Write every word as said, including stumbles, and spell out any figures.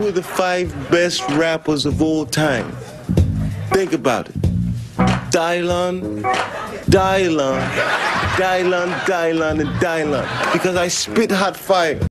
Who are the five best rappers of all time? Think about it. Dylon, Dylon, Dylon, Dylon, and Dylon. Because I spit hot fire.